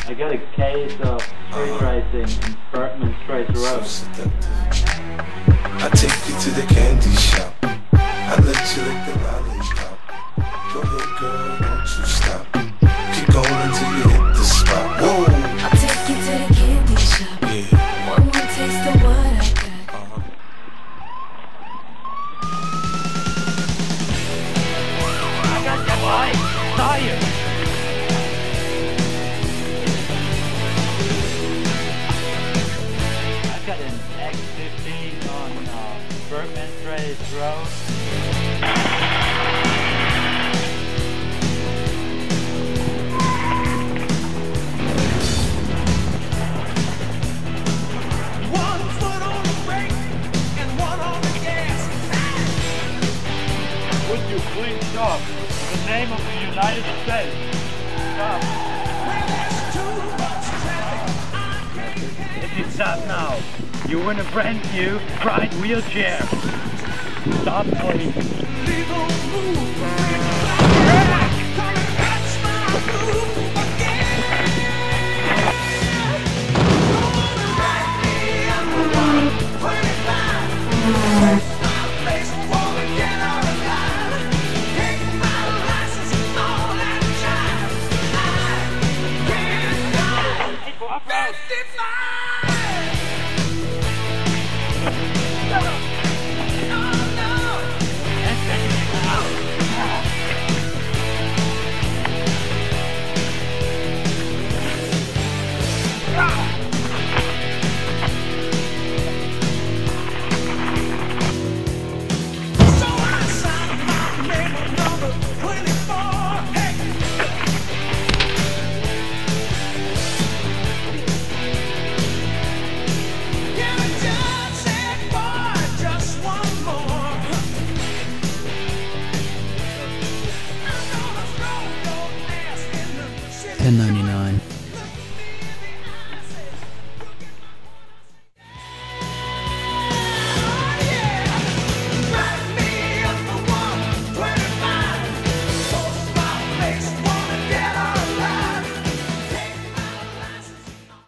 I got a case of street racing in Bergman Straight Road. I take you to the candy shop. I let you lick the lollipop. Go ahead, girl, don't you stop. Keep going until you hit the spot. Whoa! I'll take you to the candy shop. Yeah. One more taste of what I got. I got your bike. Tired. I've got an X15 on Bergman Straight Road. Would you please stop? In the name of the United States. Stop. If you stop now, you win a brand new bright wheelchair. Stop, please. $10.99.